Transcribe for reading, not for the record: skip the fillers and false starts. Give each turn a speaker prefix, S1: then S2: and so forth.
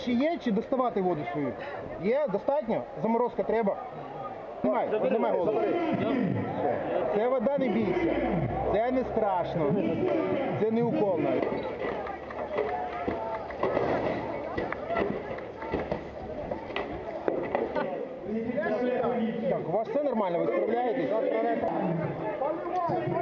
S1: ще є, чи доставати воду свою? Є? Достатньо? Заморозка треба? Піднімай голову. Це вода, не бійся. Це не страшно. Це не укол навіть. Так, у вас все нормально? Ви справляєтесь?